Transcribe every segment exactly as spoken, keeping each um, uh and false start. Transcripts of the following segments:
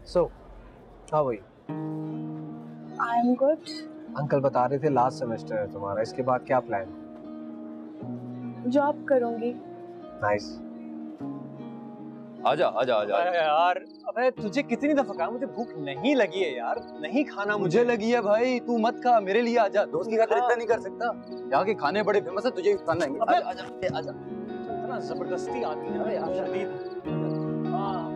So, how are you? I'm good. Uncle बता रहे थे लास्ट सेमेस्टर है तुम्हारा, इसके बाद क्या प्लान? जॉब करूंगी। नाइस। आजा आजा आजा। अरे यार, अबे तुझे कितनी दफा कहा मुझे भूख नहीं लगी है यार, नहीं खाना मुझे। मुझे लगी है भाई, तू मत खा, मेरे लिए आजा। दोस्त की खातिर इतना नहीं कर सकता। यहाँ के खाने बड़े फेमस है, तुझे खाना है। अबे आजा आजा आजा। इतना जबरदस्ती आदमी है यार, शदीद। हाँ।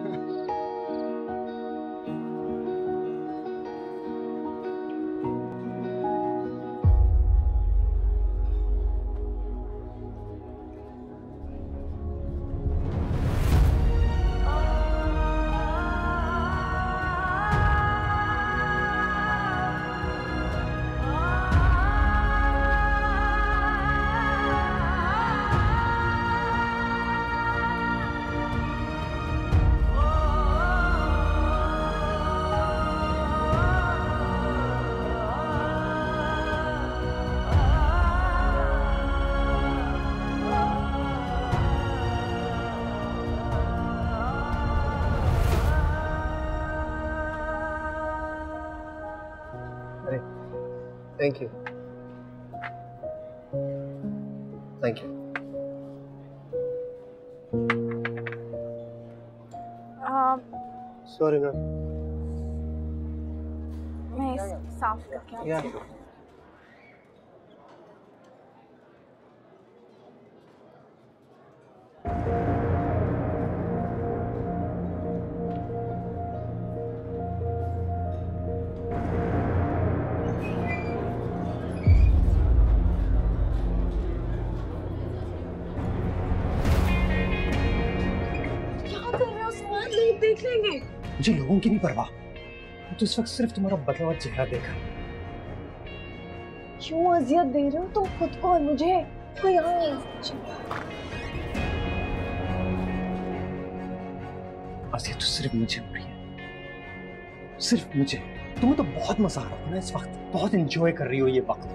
Thank you. Thank you. uh, Sorry ma'am. मैं साफ करके आती Yeah. हूँ। देख लेंगे। मुझे लोगों की नहीं परवाह, तो इस वक्त सिर्फ तुम्हारा बदला हुआ चेहरा देखा। क्यों अजियत दे रहे हो तुम खुद को और मुझे? कोई यहाँ नहीं। अजियत तो सिर्फ मुझे हो रही है, सिर्फ मुझे। तुम्हें तो बहुत मजा आ रहा है ना इस वक्त, बहुत एंजॉय कर रही हो ये वक्त।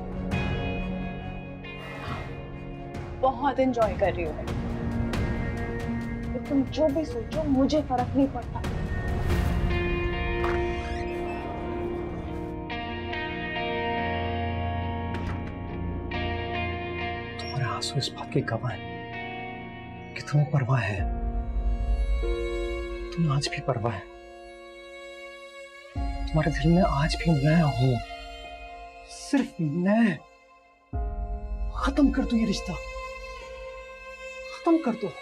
बहुत एंजॉय कर रही हो। तुम जो भी सोचो मुझे फर्क नहीं पड़ता। तुम्हारे आंसू इस बात के गवाह हैं कि तुम्हें परवाह है। तुम्हें आज भी परवाह है। तुम्हारे दिल में आज भी मैं हूं, सिर्फ मैं। खत्म कर दो ये रिश्ता, खत्म कर दो।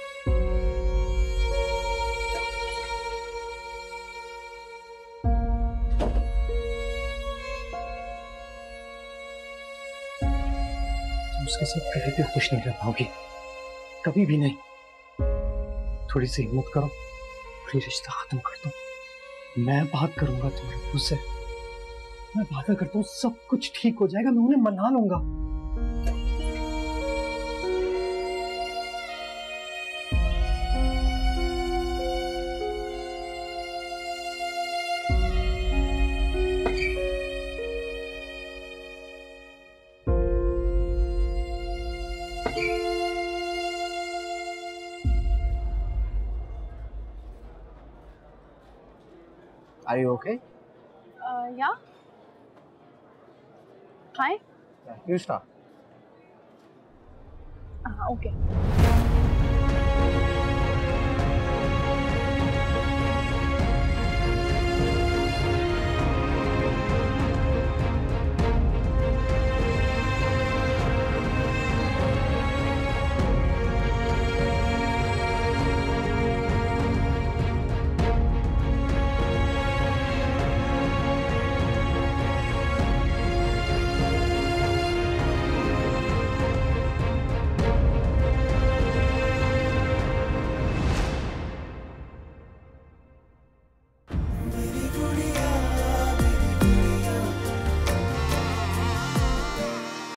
उसके साथ कभी भी खुश नहीं रह पाओगी, कभी भी नहीं। थोड़ी सी हिम्मत करो, ये रिश्ता खत्म कर दो। मैं बात करूंगा तुम्हारे मुंह से, मैं वादा करता हूँ सब कुछ ठीक हो जाएगा। मैं उन्हें मना लूंगा। Are you okay? uh, yeah. Hi. Yeah, you start. uh, okay.